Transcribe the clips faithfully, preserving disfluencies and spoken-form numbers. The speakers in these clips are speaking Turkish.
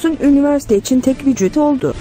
Göksun üniversite için tek vücut oldu.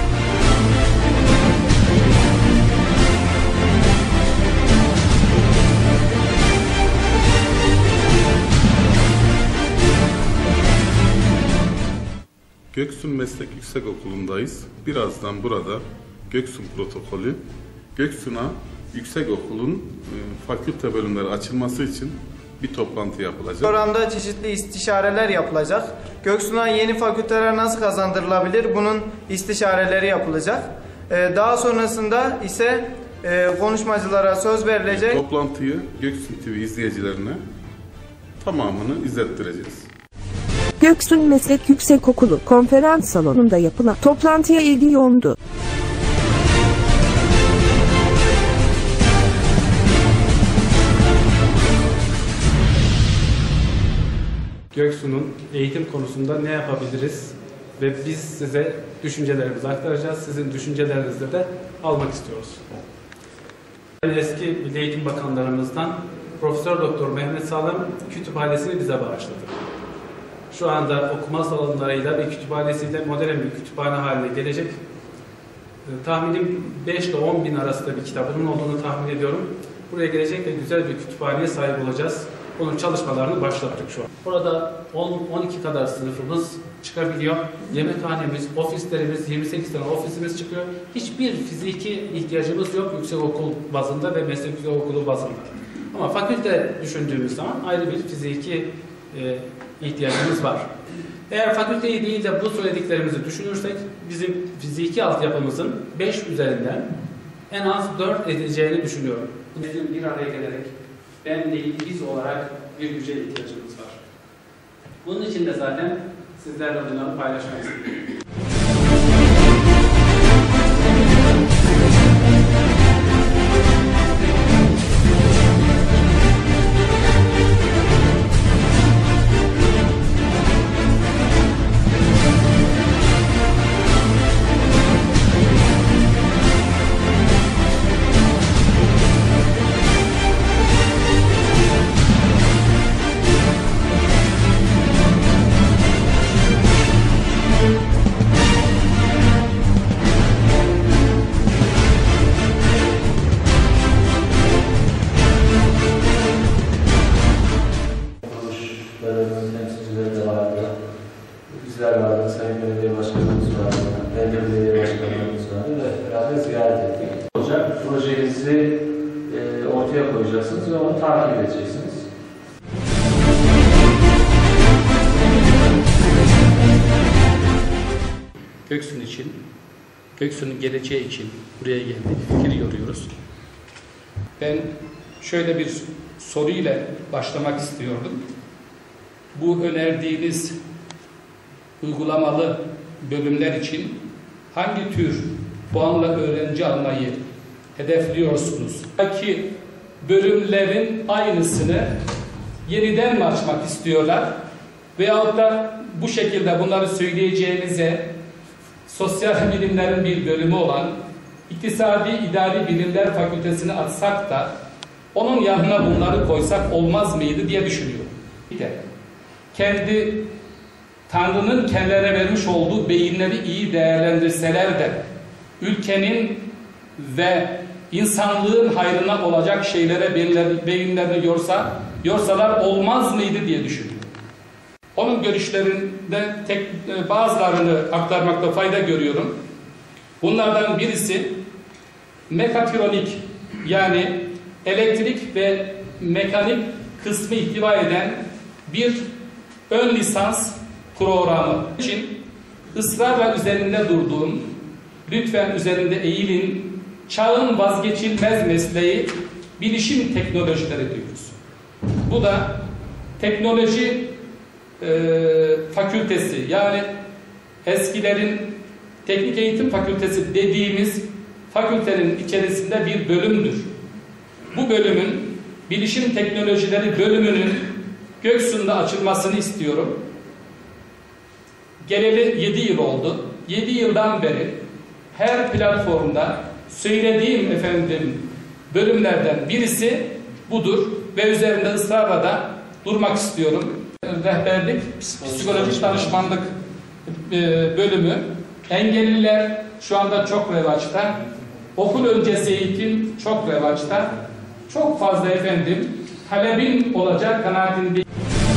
Göksun Meslek Yüksekokulu'ndayız. Birazdan burada Göksun protokolü, Göksun'a yüksekokulun fakülte bölümleri açılması için bir toplantı yapılacak. Oranda çeşitli istişareler yapılacak. Göksun'a yeni fakülteler nasıl kazandırılabilir? Bunun istişareleri yapılacak. Daha sonrasında ise konuşmacılara söz verilecek. Toplantıyı Göksun T V izleyicilerine tamamını izlettireceğiz. Göksun Meslek Yüksekokulu konferans salonunda yapılan toplantıya ilgi yoğundu. Göksun'un eğitim konusunda ne yapabiliriz ve biz size düşüncelerimizi aktaracağız. Sizin düşüncelerinizi de almak istiyoruz. Eski Milli Eğitim Bakanlarımızdan Profesör Doktor Mehmet Sağlam kütüphanesini bize bağışladı. Şu anda okuma salonlarıyla ve kütüphanesiyle modern bir kütüphane haline gelecek. Tahminim beş ile on bin arasında bir kitabının olduğunu tahmin ediyorum. Buraya gelecek ve güzel bir kütüphaneye sahip olacağız. Bunun çalışmalarını başlattık şu an. Burada on on iki kadar sınıfımız çıkabiliyor. Yemekhanemiz, ofislerimiz, yirmi sekiz tane ofisimiz çıkıyor. Hiçbir fiziki ihtiyacımız yok yüksekokul bazında ve meslek yüksekokulu bazında. Ama fakülte düşündüğümüz zaman ayrı bir fiziki e, ihtiyacımız var. Eğer fakülteyi değil de bu söylediklerimizi düşünürsek bizim fiziki altyapımızın beş üzerinden en az dört edeceğini düşünüyorum. Bizim bir araya gelerek ben değil biz olarak bir güce ihtiyacımız var. Bunun için de zaten sizlerle bunları paylaşmak istiyorum. Temsilcileri de vardı. Bizler vardı, Sayın Belediye Başkanımız vardı, Belediye Başkanımız vardı ve beraber ziyaret ettik. Olacak, projenizi e, ortaya koyacaksınız ve onu takip edeceksiniz. Göksun için, Göksun'un geleceği için buraya geldik, fikir yoruyoruz. Ben şöyle bir soruyla başlamak istiyordum. Bu önerdiğiniz uygulamalı bölümler için hangi tür puanla öğrenci almayı hedefliyorsunuz? Belki bölümlerin aynısını yeniden mi açmak istiyorlar? Veyahut da bu şekilde bunları söyleyeceğinize sosyal bilimlerin bir bölümü olan İktisadi İdari Bilimler Fakültesini açsak da onun yanına bunları koysak olmaz mıydı diye düşünüyorum. Bir de kendi Tanrı'nın kendilerine vermiş olduğu beyinleri iyi değerlendirseler de ülkenin ve insanlığın hayrına olacak şeylere beyinlerini yorsa, yorsalar olmaz mıydı diye düşünüyorum. Onun görüşlerinde tek, bazılarını aktarmakta fayda görüyorum. Bunlardan birisi mekatronik, yani elektrik ve mekanik kısmı ihtiva eden bir ön lisans programı için ısrarla üzerinde durduğum, lütfen üzerinde eğilin, çağın vazgeçilmez mesleği bilişim teknolojileri diyoruz. Bu da teknoloji e, fakültesi, yani eskilerin teknik eğitim fakültesi dediğimiz fakültenin içerisinde bir bölümdür. Bu bölümün bilişim teknolojileri bölümünün Göksun'da açılmasını istiyorum. Geleli yedi yıl oldu. yedi yıldan beri her platformda söylediğim efendim bölümlerden birisi budur ve üzerinde ısrarla da durmak istiyorum. Rehberlik, psikolojik danışmanlık bölümü. Engelliler şu anda çok revaçta. Okul öncesi eğitim çok revaçta. Çok fazla efendim talebin olacak kanaatindeyim.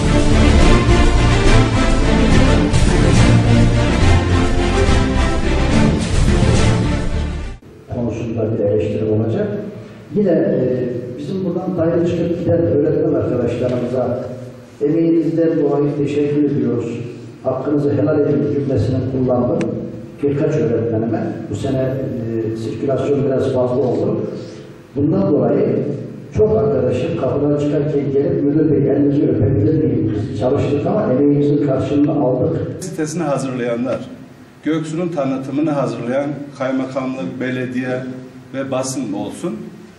Konusunda bir eleştiri olacak. Yine e, bizim buradan daire çıkıp giden öğretmen arkadaşlarımıza emeğinizden dolayı teşekkür ediyoruz. Hakkınızı helal edin cümlesini kullandım. Birkaç öğretmenime. Bu sene e, sirkülasyon biraz fazla oldu. Bundan dolayı çok arkadaşım kapıdan çıkarken gelip müdür bey elinizi öpebilir miyim? Biz çalıştık ama emeğimizin karşılığını aldık. Sitesini hazırlayanlar, Göksu'nun tanıtımını hazırlayan kaymakamlık, belediye ve basın olsun.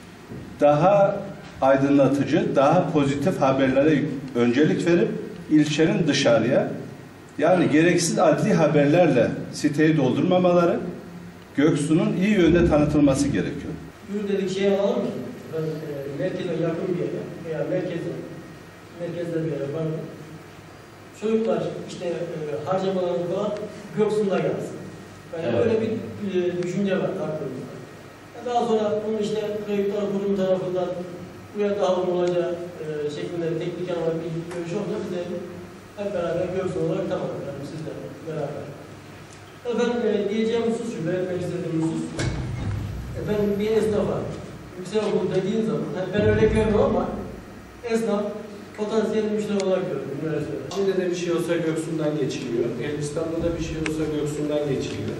Daha aydınlatıcı, daha pozitif haberlere öncelik verip ilçenin dışarıya, yani gereksiz adli haberlerle siteyi doldurmamaları, Göksu'nun iyi yönde tanıtılması gerekiyor. Yürüdeki şey alalım ki, ben e, merkeze yakın bir yere veya merkeze, merkezde bir yere vardım. Çocuklar işte e, harcamalarını falan Göksu'nda gelsin. Yani evet. Böyle bir e, düşünce var aklımızda. Daha sonra bunu işte kayıtlar kurum tarafından buraya daha uygun olacağı e, şeklinde teknik anlamda bir görüş oldu. Biz de hep beraber Göksu olarak tamamlayalım sizle beraber. Ya ben e, diyeceğim husus şu, belirtmek istediğim husus. E, ben bir esnafa, yüksek okul dediğin zaman, hani ben öyle görmüyorum ama esnaf potansiyel müşteri olarak görüyorum üniversitede. Şimdi de bir şey olsa Göksu'ndan geçiliyor. Elbistan'da da bir şey olsa Göksu'ndan geçiliyor.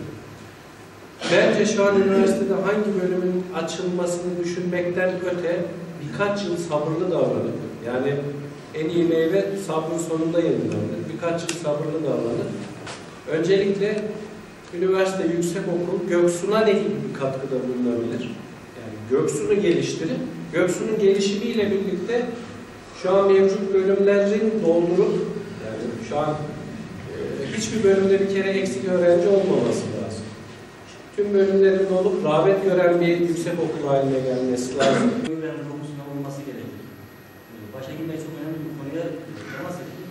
Bence şu an üniversitede hangi bölümün açılmasını düşünmekten öte birkaç yıl sabırlı davranıp, yani en iyi meyve sabrın sonunda yenilenir. Birkaç yıl sabırlı davranıp, öncelikle üniversite, yüksek okul Göksu'na ne gibi bir katkıda bulunabilir? Yani Göksu'nu geliştirip, Göksu'nun gelişimiyle birlikte şu an mevcut bölümlerin doldurup, yani şu an e, hiçbir bölümde bir kere eksik öğrenci olmaması lazım. Tüm bölümlerin olup rağbet gören bir yüksek okul haline gelmesi lazım. Öğrenci konusunda olması gerekiyor. Başhekim Bey çok önemli bir konuya temas etti.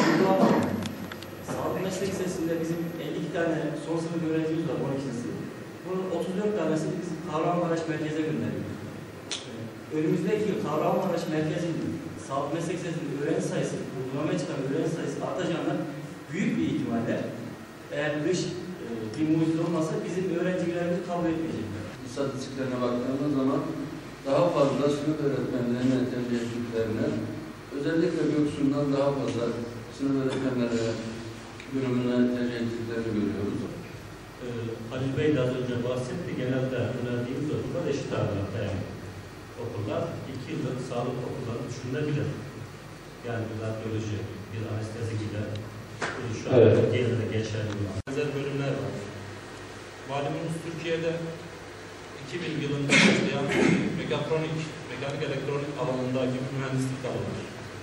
Sağlık meslek lisesinde bizim elli iki tane son sınıf öğrencimiz var, on ikincisi. Bunun otuz dört tanesi biz Kahramanmaraş merkeze gönderiyoruz. Önümüzdeki yıl Kahramanmaraş merkezinde sağlık meslek lisesinde öğrenci sayısı, uygulamaya çıkan öğrenci sayısı artacağından büyük bir ihtimalle eğer dış e, bir muhit olmasa bizim öğrencilerimizi kabul etmeyecekler. İstatistiklerine baktığımız zaman daha fazla sınıf öğretmenlerine tercih ettiklerine, özellikle Göksu'ndan daha fazla sınıf öğretmenlere bölümüne tercih ettiklerini görüyoruz. Ee, Halil Bey de az önce bahsetti. Genelde önerdiğimiz okullar eşit ağırlıkta yani okullar. iki yıllık sağlık okulları düşünülebilir. Yani bir radyoloji, bir anestezi gibi şu an evet. Genelde geçerli olan benzer bölümler var. Malumunuz Türkiye'de iki bin yılında başlayan mekatronik, mekanik elektronik alanındaki mühendislik dalı var.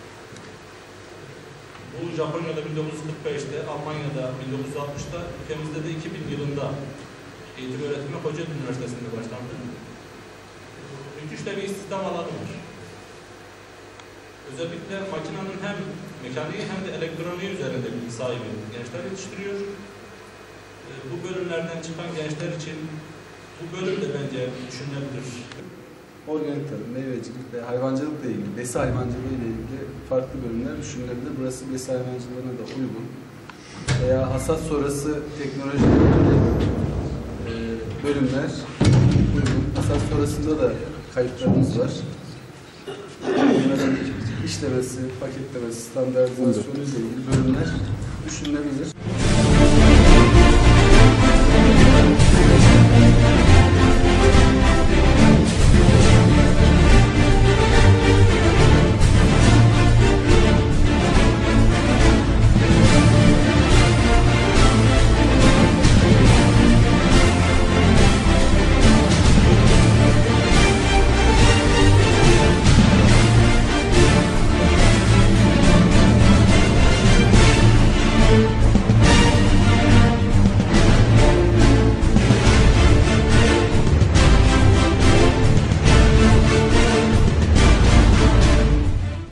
Bu Japonya'da bin dokuz yüz kırk beşte, Almanya'da bin dokuz yüz altmışta, ülkemizde de iki bin yılında eğitim öğretimi Kocaeli Üniversitesi'nde başlandı. Müthiş de bir istihdam alanı var. Özellikle makinenin hem mekaniği hem de elektroniği üzerinde bilgi sahibi gençler yetiştiriyor. Bu bölümlerden çıkan gençler için bu bölüm de bence düşünülebilir. Organik tarım, meyvecilik ve hayvancılıkla ilgili, besi hayvancılığı ile ilgili farklı bölümler düşünülebilir. Burası besi hayvancılığına da uygun. Veya hasat sonrası teknolojiyle e, bölümler uygun. Hasat sonrasında da kayıtlarımız var. Bunların işlemesi, paketlemesi, standartizasyonu ile ilgili bölümler düşünülebilir.